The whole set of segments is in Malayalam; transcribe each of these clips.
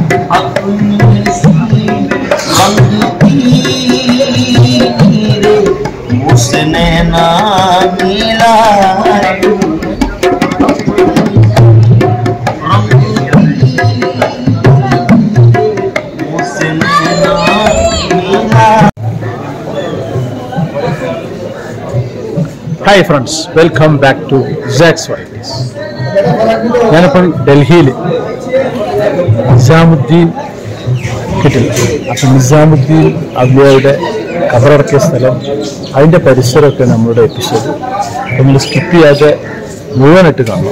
उसने ना मिला Hi friends, welcome back to Zack's Varieties. ഞാനിപ്പോൾ ഡൽഹിയിൽ നിസാമുദ്ദീൻ കിട്ടില്ല. അപ്പം നിസാമുദ്ദീൻ അവലിയുടെ ഖബറടക്കിയ സ്ഥലം, അതിൻ്റെ പരിസരമൊക്കെ നമ്മുടെ എപ്പിസോഡ് നിങ്ങൾ സ്കിപ്പ് ചെയ്യാതെ മുഴുവനായിട്ട് കാണണം.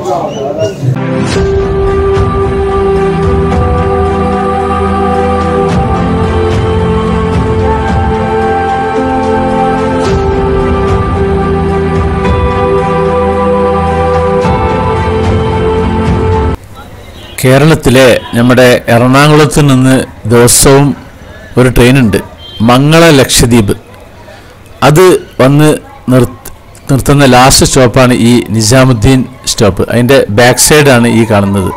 കേരളത്തിലെ നമ്മുടെ എറണാകുളത്ത് നിന്ന് ദിവസവും ഒരു ട്രെയിനുണ്ട്, മംഗള ലക്ഷദ്വീപ്. അത് വന്ന് നിർത്തുന്ന ലാസ്റ്റ് സ്റ്റോപ്പാണ് ഈ നിസാമുദ്ദീൻ സ്റ്റോപ്പ്. അതിൻ്റെ ബാക്ക് സൈഡാണ് ഈ കാണുന്നത്.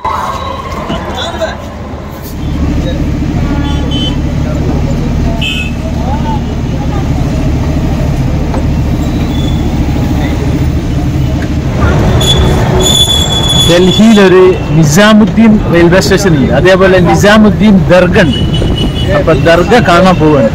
ഡൽഹിയിലൊരു നിസാമുദ്ദീൻ റെയിൽവേ സ്റ്റേഷൻ ഉണ്ട്, അതേപോലെ നിസാമുദ്ദീൻ ദർഗ ഉണ്ട്. അപ്പം ദർഗ കാണാൻ പോവാണ്.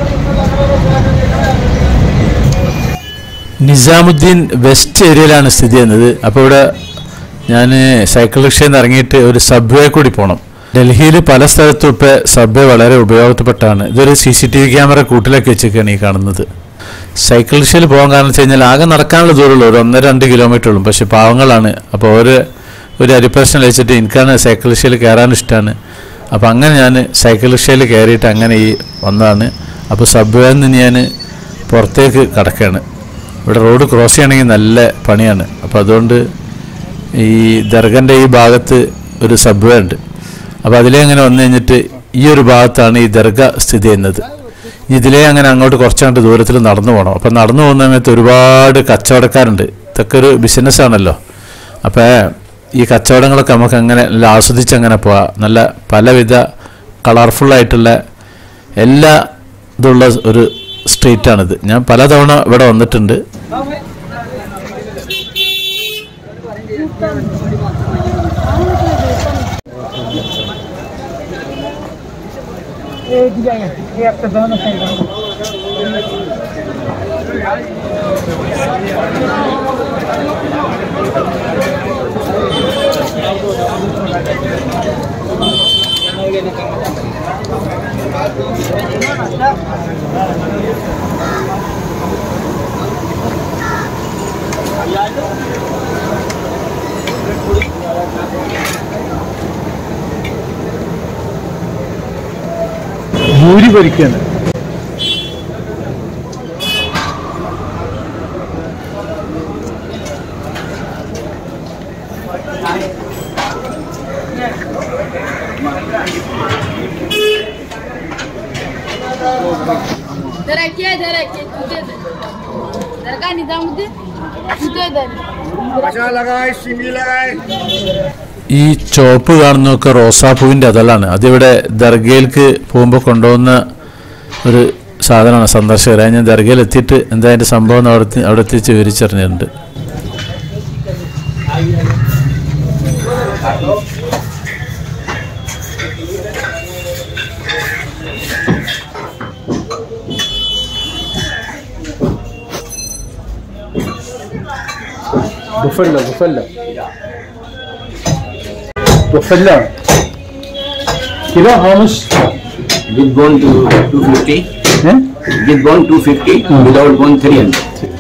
നിസാമുദ്ദീൻ വെസ്റ്റ് ഏരിയയിലാണ് സ്ഥിതി ചെയ്യുന്നത്. അപ്പോൾ ഇവിടെ ഞാൻ സൈക്കിൾ റിക്ഷയിൽ നിന്ന് ഇറങ്ങിയിട്ട് ഒരു സബ്വേ കൂടി പോകണം. ഡൽഹിയിൽ പല സ്ഥലത്തും ഇപ്പോൾ സബ്വേ വളരെ ഉപയോഗപ്പെട്ടതാണ്. ഇതൊരു CCTV ക്യാമറ കൂട്ടിലൊക്കെ വെച്ചൊക്കെയാണ് ഈ കാണുന്നത്. സൈക്കിൾ റിക്ഷയിൽ പോകാൻ കാരണം വെച്ച് കഴിഞ്ഞാൽ ആകെ നടക്കാനുള്ള ദൂരമുള്ളൂ, ഒരു 1-2 കിലോമീറ്റർ ഉള്ളൂ. പക്ഷെ പാവങ്ങളാണ്. അപ്പോൾ ഒരു അരിപ്രശ്നം വെച്ചിട്ട് എനിക്കാണ് സൈക്കിൾ റിക്ഷയിൽ കയറാൻ ഇഷ്ടമാണ്. അപ്പോൾ അങ്ങനെ ഞാൻ സൈക്കിൾ റിക്ഷയിൽ കയറിയിട്ട് അങ്ങനെ ഈ വന്നതാണ്. അപ്പോൾ സബ്വേയിൽ നിന്ന് ഞാൻ പുറത്തേക്ക് കടക്കുകയാണ്. ഇവിടെ റോഡ് ക്രോസ് ചെയ്യണമെങ്കിൽ നല്ല പണിയാണ്. അപ്പോൾ അതുകൊണ്ട് ഈ ദർഗൻ്റെ ഈ ഭാഗത്ത് ഒരു സബ്വേ ഉണ്ട്. അപ്പോൾ അതിലേ അങ്ങനെ വന്നു കഴിഞ്ഞിട്ട് ഈ ഒരു ഭാഗത്താണ് ഈ ദർഗ സ്ഥിതി ചെയ്യുന്നത്. ഇതിലേ അങ്ങനെ അങ്ങോട്ട് കുറച്ചങ്ങോട്ട് ദൂരത്തിൽ നടന്നു പോകണം. അപ്പോൾ നടന്നു പോകുന്ന സമയത്ത് ഒരുപാട് കച്ചവടക്കാരുണ്ട്. ഇതൊക്കെ ഒരു ബിസിനസ്സാണല്ലോ. അപ്പോൾ ഈ കച്ചവടങ്ങളൊക്കെ നമുക്ക് അങ്ങനെ നല്ല ആസ്വദിച്ച് അങ്ങനെ പോവാം. നല്ല പലവിധ കളർഫുള്ളായിട്ടുള്ള എല്ലാ ഇതുള്ള ഒരു സ്ട്രീറ്റാണിത്. ഞാൻ പലതവണ ഇവിടെ വന്നിട്ടുണ്ട്. ഭൂരി പൊരിക്കാണ്. ഈ ചോപ്പ് കാണുന്നതൊക്കെ റോസാപ്പൂവിൻ്റെ അതളാണ്. അതിവിടെ ദർഗയിലേക്ക് പോകുമ്പോൾ കൊണ്ടുപോകുന്ന ഒരു സാധനമാണ് സന്ദർശകർ. ഞാൻ ദർഗയിൽ എത്തിയിട്ട് എന്താ അതിൻ്റെ സംഭവം അവിടെ എത്തിച്ച് വിവരിച്ചറിഞ്ഞിട്ടുണ്ട്. بفلة كيلو how much? With bone to 250. With bone 250. Without bone 300.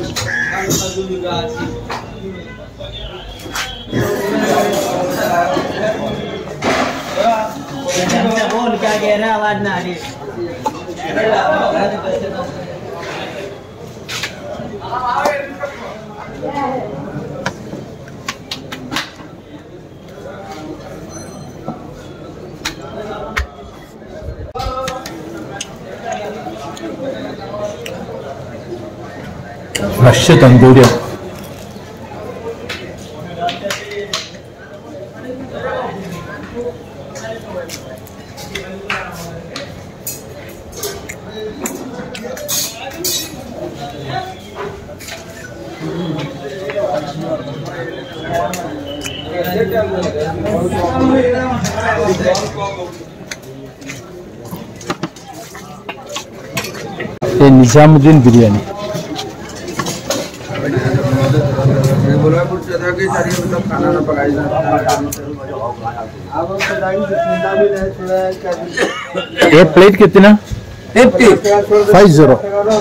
Fresh തന്തൂരിയാണ്. निजामुद्दीन बिरयानी ये प्लेट कितना 50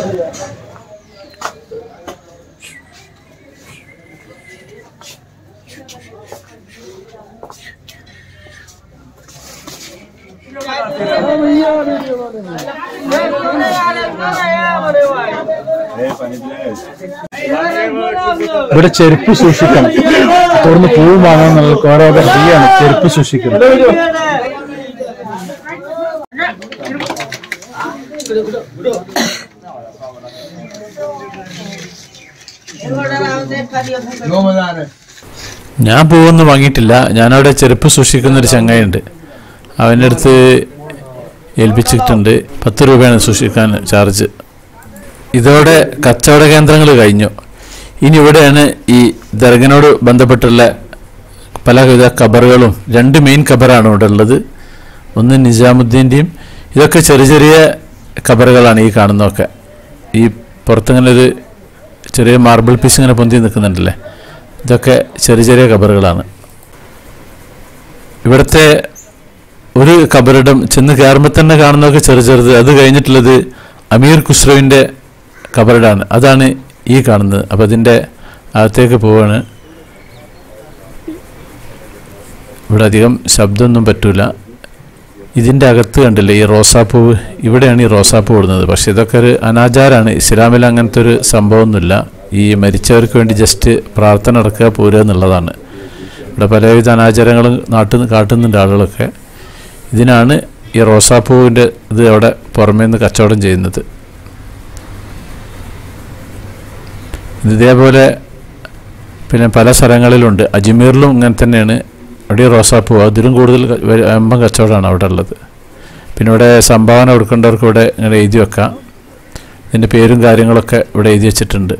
ഇവിടെ ചെരുപ്പ് സൂക്ഷിക്കണം. തുറന്ന് പൂവ് വാങ്ങാൻ ഓരോ ഫ്രീയാണ്. ചെരുപ്പ് സൂക്ഷിക്കണം. ഞാൻ പൂവൊന്നും വാങ്ങിയിട്ടില്ല. ഞാനവിടെ ചെരുപ്പ് സൂക്ഷിക്കുന്നൊരു ചങ്ങായുണ്ട്, അവൻ്റെ അടുത്ത് ഏൽപ്പിച്ചിട്ടുണ്ട്. 10 രൂപയാണ് സൂക്ഷിക്കാൻ ചാർജ്. ഇതോടെ കച്ചവട കേന്ദ്രങ്ങൾ കഴിഞ്ഞു. ഇനി ഇവിടെയാണ് ഈ ദർഗനോട് ബന്ധപ്പെട്ടുള്ള പലവിധ ഖബറുകളും. 2 മെയിൻ ഖബറാണ് ഇവിടെ ഉള്ളത്. ഒന്ന് നിജാമുദ്ദീൻ്റെയും. ഇതൊക്കെ ചെറിയ ചെറിയ ഖബറുകളാണ് ഈ കാണുന്നതൊക്കെ. ഈ പുറത്തിങ്ങനെ ഒരു ചെറിയ മാർബിൾ പീസ് ഇങ്ങനെ പൊന്തി നിൽക്കുന്നുണ്ടല്ലേ, ഇതൊക്കെ ചെറിയ ചെറിയ ഖബറുകളാണ്. ഇവിടുത്തെ ഒരു ഖബറിടം ചെന്ന് കയറുമ്പോൾ തന്നെ കാണുന്നതൊക്കെ ചെറുത്. അത് കഴിഞ്ഞിട്ടുള്ളത് അമീർ ഖുസ്രുവിൻ്റെ ഖബറിടാണ്. അതാണ് ഈ കാണുന്നത്. അപ്പോൾ അതിൻ്റെ അകത്തേക്ക് പോവാണ്. ഇവിടെ അധികം ശബ്ദമൊന്നും പറ്റൂല. ഇതിൻ്റെ അകത്ത് കണ്ടില്ലേ ഈ റോസാപ്പൂവ്, ഇവിടെയാണ് ഈ റോസാപ്പൂ ഇടുന്നത്. പക്ഷേ ഇതൊക്കെ ഒരു അനാചാരമാണ്. ഇസ്ലാമിൽ അങ്ങനത്തെ ഒരു സംഭവമൊന്നുമില്ല. ഈ മരിച്ചവർക്ക് വേണ്ടി ജസ്റ്റ് പ്രാർത്ഥന നടക്കുക പോരുക എന്നുള്ളതാണ്. ഇവിടെ പലവിധ അനാചാരങ്ങളും കാട്ടുന്നുണ്ട് ആളുകളൊക്കെ. ഇതിനാണ് ഈ റോസാപ്പൂവിൻ്റെ ഇത് അവിടെ പുറമേ നിന്ന് കച്ചവടം ചെയ്യുന്നത്. ഇതേപോലെ പിന്നെ പല സ്ഥലങ്ങളിലുണ്ട്. അജ്മീറിലും ഇങ്ങനെ തന്നെയാണ്. അവിടെ റോസാപ്പൂ അതിലും കൂടുതൽ അമ്പം കച്ചവടമാണ് അവിടെ ഉള്ളത്. പിന്നെ ഇവിടെ സംഭാവന കൊടുക്കേണ്ടവർക്ക് ഇവിടെ ഇങ്ങനെ എഴുതി വെക്കാം. ഇതിൻ്റെ പേരും കാര്യങ്ങളൊക്കെ ഇവിടെ എഴുതി വെച്ചിട്ടുണ്ട്.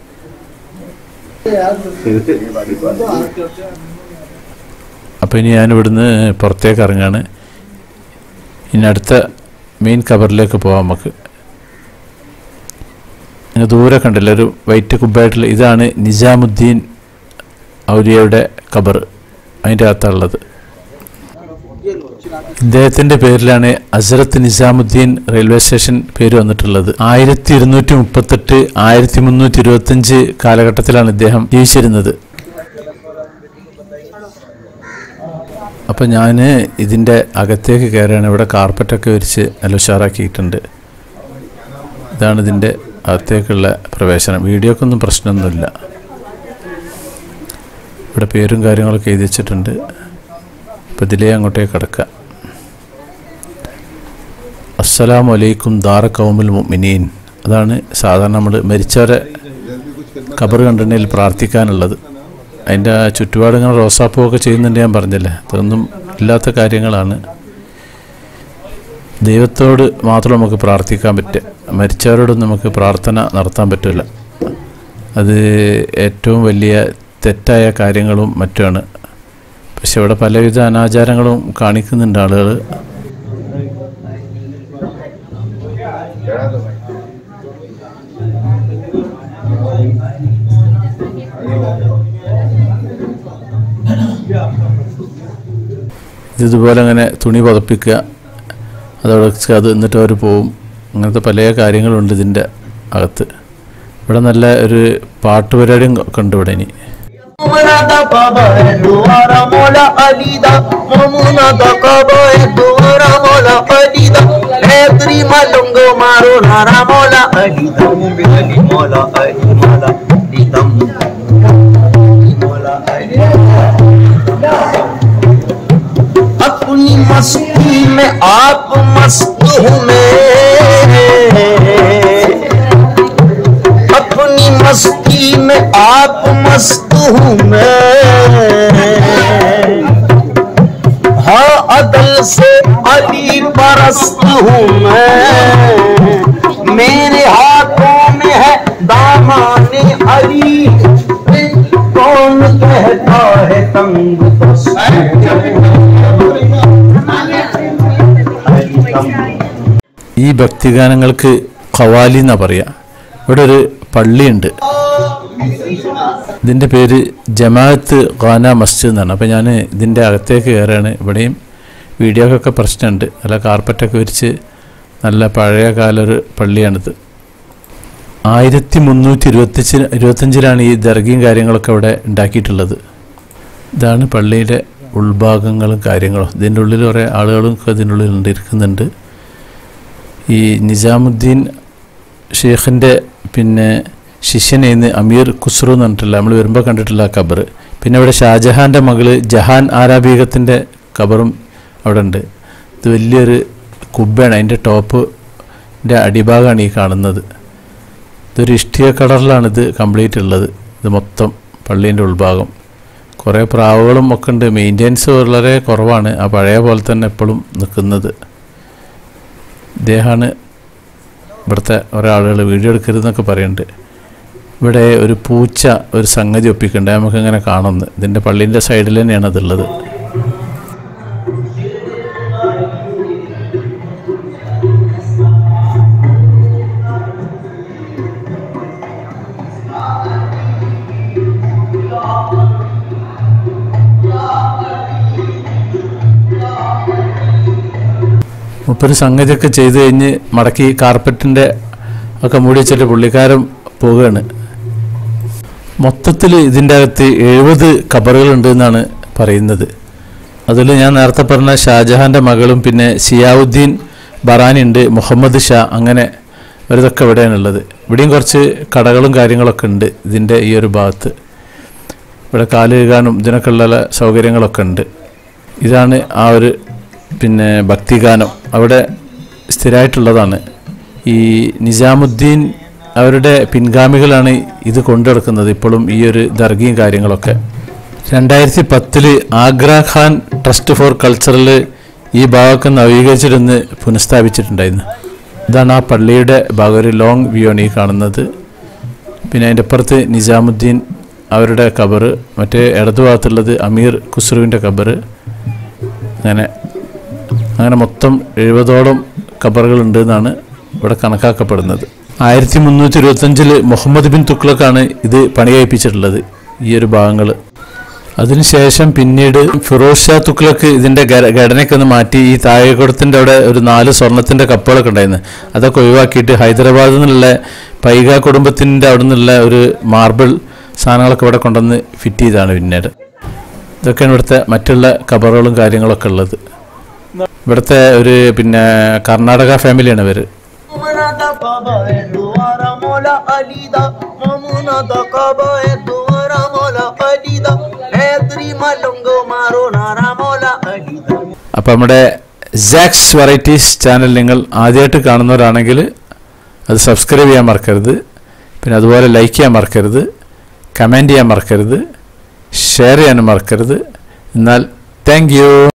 അപ്പോൾ ഇനി ഞാൻ ഇവിടുന്ന് പുറത്തേക്ക് ഇറങ്ങാണ്. ഇനി അടുത്ത മെയിൻ ഖബറിലേക്ക് പോവാം നമുക്ക്. ഇങ്ങനെ ദൂരെ കണ്ടില്ല ഒരു വൈറ്റ് കുബ്ബായിട്ടുള്ള, ഇതാണ് നിജാമുദ്ദീൻ ഔലിയയുടെ ഖബർ. അതിൻ്റെ അകത്തുള്ളത് ഇദ്ദേഹത്തിൻ്റെ പേരിലാണ് ഹസ്രത്ത് നിസാമുദ്ദീൻ റെയിൽവേ സ്റ്റേഷൻ പേര് വന്നിട്ടുള്ളത്. 1238 1325 കാലഘട്ടത്തിലാണ് ഇദ്ദേഹം ജീവിച്ചിരുന്നത്. അപ്പം ഞാൻ ഇതിൻ്റെ അകത്തേക്ക് കയറുകയാണ്. ഇവിടെ കാർപ്പറ്റൊക്കെ വിരിച്ച് നല്ല ഉഷാറാക്കിയിട്ടുണ്ട്. ഇതാണ് ഇതിൻ്റെ അകത്തേക്കുള്ള പ്രവേശനം. വീഡിയോക്കൊന്നും പ്രശ്നമൊന്നുമില്ല. ഇവിടെ പേരും കാര്യങ്ങളൊക്കെ എഴുതി വെച്ചിട്ടുണ്ട്. അപ്പോൾ ഇതിലേ അങ്ങോട്ടേക്ക് കിടക്കുക. അസ്സലാമു അലൈക്കും ദാറ ഖൗമുൽ മുഅ്മിനീൻ. അതാണ് സാധാരണ നമ്മൾ മരിച്ചവരെ ഖബർ കണ്ടിട്ടുണ്ടെങ്കിൽ പ്രാർത്ഥിക്കാനുള്ളത്. അതിൻ്റെ ചുറ്റുപാട് ഇങ്ങനെ റോസാപ്പൂവൊക്കെ ചെയ്യുന്നുണ്ട്. ഞാൻ പറഞ്ഞില്ലേ, അതൊന്നും ഇല്ലാത്ത കാര്യങ്ങളാണ്. ദൈവത്തോട് മാത്രം നമുക്ക് പ്രാർത്ഥിക്കാൻ പറ്റുക. മരിച്ചവരോടൊന്നും നമുക്ക് പ്രാർത്ഥന നടത്താൻ പറ്റില്ല. അത് ഏറ്റവും വലിയ തെറ്റായ കാര്യങ്ങളും മറ്റുമാണ്. പക്ഷെ ഇവിടെ പലവിധ അനാചാരങ്ങളും കാണിക്കുന്നുണ്ട് ആളുകൾ. ഇതുപോലെ അങ്ങനെ തുണി പുതപ്പിക്കുക, അതവിടെ അത് എന്നിട്ട് അവർ പോവും. അങ്ങനത്തെ പല കാര്യങ്ങളുണ്ട് ഇതിൻ്റെ അകത്ത്. ഇവിടെ നല്ല ഒരു പാട്ട് പരിപാടിയും കണ്ടു ഇവിടെ. ഇനി अपनी मस्ती में आप मस्त हूँ मैं, अपनी मस्ती में आप मस्त हूँ मैं, हाँ अदल से अली परस्त हूँ मैं, मेरे हाथों में है दामाने अली, कौन कहता है तंग ഈ ഭക്തിഗാനങ്ങൾക്ക് ഖവാലി എന്നാ പറയാ. ഇവിടെ ഒരു പള്ളിയുണ്ട്, ഇതിൻ്റെ പേര് ജമാഅത്ത് ഖാന മസ്ജിദ് എന്നാണ്. അപ്പോൾ ഞാൻ ഇതിൻ്റെ അകത്തേക്ക് കയറുകയാണ്. ഇവിടെയും വീഡിയോക്കൊക്കെ പ്രശ്നമുണ്ട്, നല്ല കാർപ്പറ്റൊക്കെ വിരിച്ച് നല്ല പഴയ കാല ഒരു പള്ളിയാണിത്. 1325 ഈ ദർഗയും കാര്യങ്ങളൊക്കെ ഇവിടെ ഉണ്ടാക്കിയിട്ടുള്ളത്. ഇതാണ് പള്ളിയുടെ ഉൾഭാഗങ്ങളും കാര്യങ്ങളും. ഇതിൻ്റെ ഉള്ളിൽ കുറേ ആളുകളും ഇതിൻ്റെ ഉള്ളിൽ ഇരിക്കുന്നുണ്ട്. ഈ നിജാമുദ്ദീൻ ഷെയ്ഖിൻ്റെ പിന്നെ ശിഷ്യനെന്ന് അമീർ ഖുസ്രു എന്ന് പറഞ്ഞിട്ടില്ല, നമ്മൾ വരുമ്പോൾ കണ്ടിട്ടില്ല ആ കബർ. പിന്നെ ഇവിടെ ഷാജഹാൻ്റെ മകള് ജഹാൻ ആരാ ബീഗത്തിൻ്റെ കബറും അവിടെ ഉണ്ട്. ഇത് വലിയൊരു കുബ്ബയാണ്, അതിൻ്റെ ടോപ്പിൻ്റെ അടിഭാഗമാണ് ഈ കാണുന്നത്. ഇതൊരു ഇഷ്ടിക കളറിലാണ് ഇത് കംപ്ലീറ്റ് ഉള്ളത്. ഇത് മൊത്തം പള്ളീൻ്റെ ഉൾഭാഗം. കുറേ പ്രാവുകളും ഒക്കെ ഉണ്ട്. മെയിൻ്റെനൻസ് വളരെ കുറവാണ്, ആ പഴയ പോലെ തന്നെ എപ്പോഴും നിൽക്കുന്നത്. ഇദ്ദേഹമാണ് ഇവിടുത്തെ ഒരാളുകൾ വീഡിയോ എടുക്കരുതെന്നൊക്കെ പറയുന്നുണ്ട്. ഇവിടെ ഒരു പൂച്ച ഒരു സംഗതി ഒപ്പിക്കുന്നുണ്ട്, നമുക്കിങ്ങനെ കാണുന്നത്. ഇതിൻ്റെ പള്ളീൻ്റെ സൈഡിൽ തന്നെയാണ് അതുള്ളത്. മുപ്പൊരു സംഗതിയൊക്കെ ചെയ്ത് കഴിഞ്ഞ് മടക്കി കാർപ്പറ്റിൻ്റെ ഒക്കെ മൂടി വെച്ചിട്ട് പുള്ളിക്കാരൻ പോവുകയാണ്. മൊത്തത്തിൽ ഇതിൻ്റെ അകത്ത് 70 കബറുകളുണ്ട് എന്നാണ് പറയുന്നത്. അതിൽ ഞാൻ നേരത്തെ പറഞ്ഞ ഷാജഹാൻ്റെ മകളും പിന്നെ സിയാവുദ്ദീൻ ബറാനി ഉണ്ട്, മുഹമ്മദ് ഷാ, അങ്ങനെ ഇവരിതൊക്കെ ഇവിടെയാണുള്ളത്. ഇവിടെയും കുറച്ച് കടകളും കാര്യങ്ങളൊക്കെ ഉണ്ട് ഇതിൻ്റെ ഈ ഒരു ഭാഗത്ത്. ഇവിടെ കാല് കഴുകാനും ഇതിനൊക്കെ ഉള്ള സൗകര്യങ്ങളൊക്കെ ഉണ്ട്. ഇതാണ് ആ ഒരു പിന്നെ ഭക്തിഗാനം അവിടെ സ്ഥിരമായിട്ടുള്ളതാണ്. ഈ നിജാമുദ്ദീൻ അവരുടെ പിൻഗാമികളാണ് ഇത് കൊണ്ടുനടക്കുന്നത് ഇപ്പോഴും ഈ ഒരു ദർഗയും കാര്യങ്ങളൊക്കെ. 2010 ആഗ്ര ഖാൻ ട്രസ്റ്റ് ഫോർ കൾച്ചറിൽ ഈ ഭാഗമൊക്കെ നവീകരിച്ചിട്ടൊന്ന് പുനഃസ്ഥാപിച്ചിട്ടുണ്ടായിരുന്നു. ഇതാണ് ആ പള്ളിയുടെ ഭാഗം, ഒരു ലോങ് വ്യൂ ആണ് ഈ കാണുന്നത്. പിന്നെ അതിൻ്റെ അപ്പുറത്ത് നിജാമുദ്ദീൻ അവരുടെ ഖബർ, മറ്റേ ഇടതുഭാഗത്തുള്ളത് അമീർ ഖുസ്രുവിൻ്റെ ഖബർ. അങ്ങനെ മൊത്തം 70ഓളം ഖബറുകളുണ്ട് എന്നാണ് ഇവിടെ കണക്കാക്കപ്പെടുന്നത്. 1325 മുഹമ്മദ് ബിൻ തുഗ്ലക്കാണ് ഇത് പണി കഴിപ്പിച്ചിട്ടുള്ളത് ഈ ഒരു ഭാഗങ്ങൾ. അതിനുശേഷം പിന്നീട് ഫിറോസ് ഷാ തുഗ്ലക്ക് ഇതിൻ്റെ ഘടനയൊക്കെ ഒന്ന് മാറ്റി ഈ താഴെക്കുടത്തിൻ്റെ അവിടെ ഒരു 4 സ്വർണത്തിൻ്റെ കപ്പുകളൊക്കെ ഉണ്ടായിരുന്നു, അതൊക്കെ ഒഴിവാക്കിയിട്ട് ഹൈദരാബാദിൽ നിന്നുള്ള പൈക കുടുംബത്തിൻ്റെ അവിടെ നിന്നുള്ള ഒരു മാർബിൾ സാധനങ്ങളൊക്കെ ഇവിടെ കൊണ്ടുവന്ന് ഫിറ്റ് ചെയ്താണ് പിന്നീട്. ഇതൊക്കെയാണ് ഇവിടുത്തെ മറ്റുള്ള ഖബറുകളും കാര്യങ്ങളൊക്കെ ഉള്ളത്. ഇവിടുത്തെ ഒരു പിന്നെ കർണാടക ഫാമിലിയാണ് ഇവർ. അപ്പം നമ്മുടെ സാക്സ് വെറൈറ്റീസ് ചാനൽ നിങ്ങൾ ആദ്യമായിട്ട് കാണുന്നവരാണെങ്കിൽ അത് സബ്സ്ക്രൈബ് ചെയ്യാൻ മറക്കരുത്. പിന്നെ അതുപോലെ ലൈക്ക് ചെയ്യാൻ മറക്കരുത്, കമൻറ്റ് ചെയ്യാൻ മറക്കരുത്, ഷെയർ ചെയ്യാനും മറക്കരുത്. എന്നാൽ താങ്ക് യു.